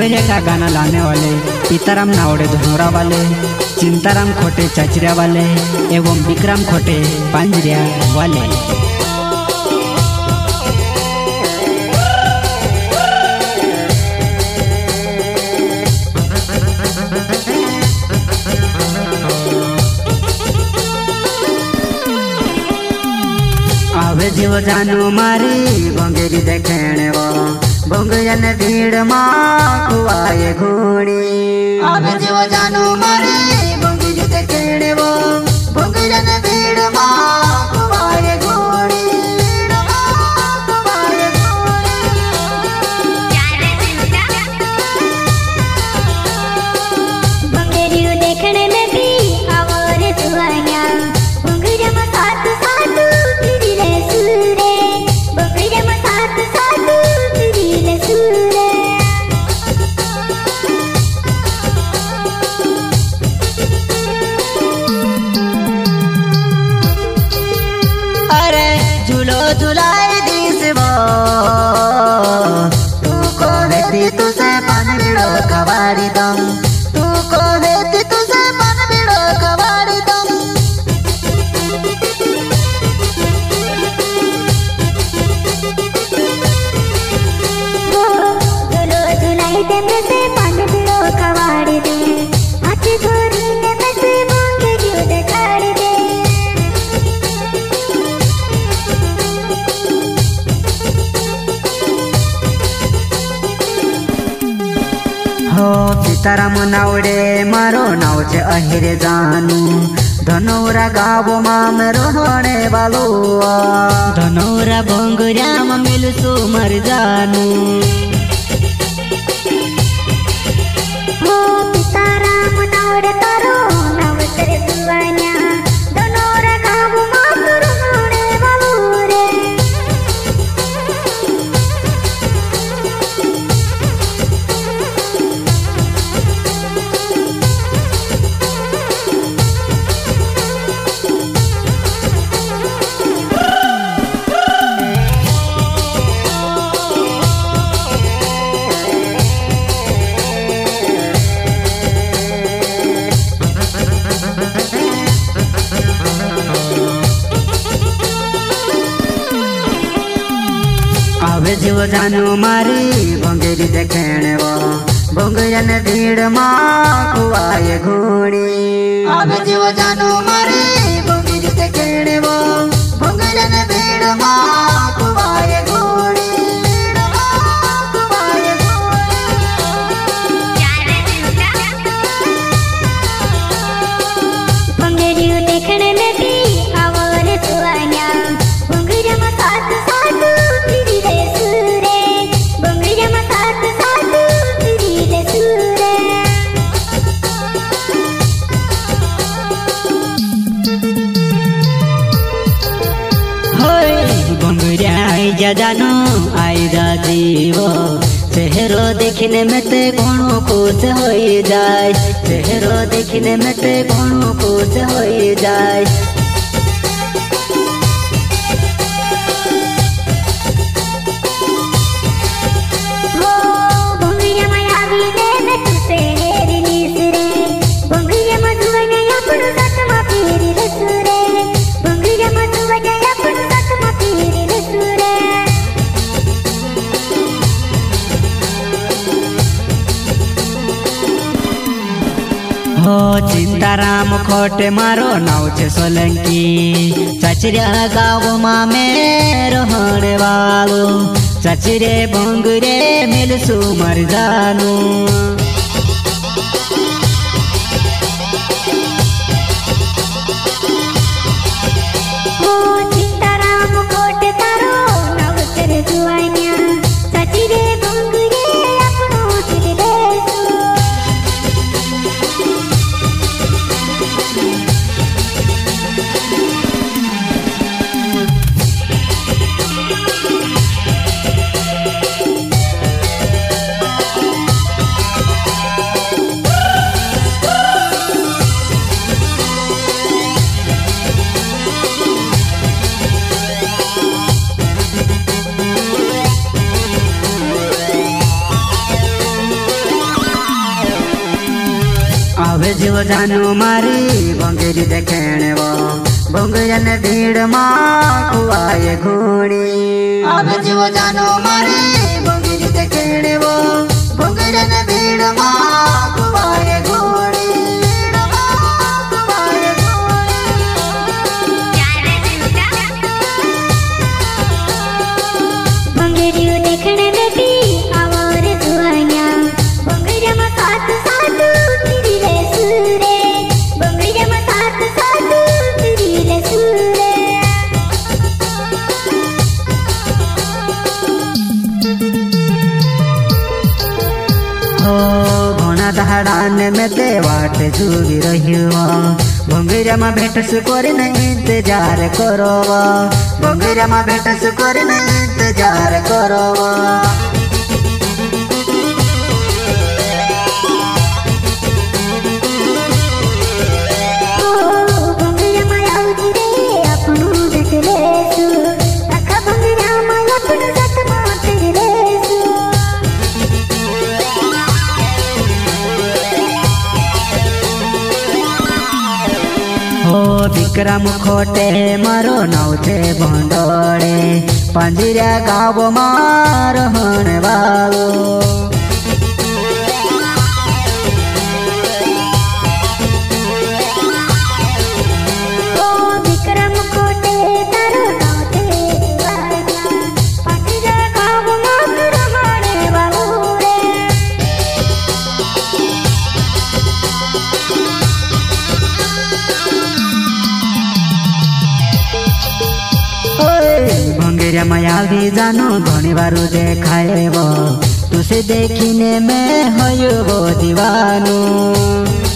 भोंगरिया का गाना लाने वाले पीताराम नावड़े धनोरा वाले, चिंताराम खोटे चचरिया वाले एवं विक्रम खोटे पांजरिया वाले। आवे जीव जानू मारी भोंगरी देखने वो भोंगरिया ने भीड़ माँ खुआए घोड़ी। आवे जीव जानू मारी भोंगरी देखने वो भोंगरिया ने भीड़ माँ खुआए घोड़ी। भोंगरिया देखने में भी आवारे सुहानिया भोंगरिया में साथ साथ फिरिले सूरे भोंगरिया में साथ साथ फिरिले सूरे। अरे झूलो झुलाए दिस वो तू को देती तुझे पान बिड़ो कवारी दम तू को देती तुझे पान बिड़ो कवारी दम। झूलो झुलाई दे में से पान बिड़ो कवारी दे हाथ धोरी दे में से भोंगरिया दिखाड़ी दे। हो पीताराम नावड़े मारो नाव छे अहिरे जानू धनोरा गाव माम रोहणे वालो धनोरा भोंगरिया में मिलसु मर जानू। हो पीताराम नावड़े तारो नाव तेरे सुवान्या धनोरा गाव माम रोहणे वालो रे। आवे जीव जानू मारी भोंगरी देखने वो भोंगरिया ने भीड़ माँ खुआए घोड़ी। आवे जीव जानू मारी भोंगरी देखने वो भोंगरिया ने भीड़ माँ खुआए घोड़ी। भोंगरिया देखने में भी आवारे सुहानिया भोंगरिया में साथ साथ फिरिले सूरे भोंगरिया में साथ साथ फिरिले सूरे। होय भोंगरिया आई जा जानू आई जा जीवो चेहरो देखने में ते घणो खुश हो जाए चेहरो देखने में ते घणो खुश हो जाए। हो भोंगरिया में आवी ने मैं तुझसे हेरी निसरे भोंगरिया में जुवाने अपन साथ मा फिरिले सूरे भोंगरिया में जुवाने अपन साथ मा फिरिले सूरे। हो चिंताराम खोटे मारो नाव छे सोलंकी चचरिया गाव मां में रोहणे वालो चचरे भोंगरे मिलसु मर जानू। हो चिंताराम कोटे तारो नाव तेरे जुवानिया सचिरे भोंगरे अपनो फिरिले सू। अब जो जानो मारी बंगेरी देखने वो बंगरन भीड़ माँ खुआए घोड़ी। अब जो जानो मारी बंगेरी देखने वो बंगरन भीड़ माँ खुआए घोड़ी। बंगरियो देखने में भी आवार दुआया बंगरिया में साथ साथ तेरी ले सूरे बंगरिया में साथ साथ तेरी ले सूरे। हो घोना दहाड़ान में ते वाट जुगी रहियो बंगरिया में भेट सुकोर नहीं इंतजार करो बंगरिया में भेट सुकोर नहीं इंतजार करो। बंगरिया में आउजी रे अपनू देख लेसु अखा बंगरिया में अपनू सत मात लेसु। हो विक्रम खोटे मारो नाव थे भंडोड़े पंजरिया गाँव मार होने वालो। विक्रम कोटे तारो नाव थे पंजरिया गाँव मार होने वालो रे। बंगरिया माया भी जानो घनी बारू देखाए वो तुसे देखने में हो वो दीवानो।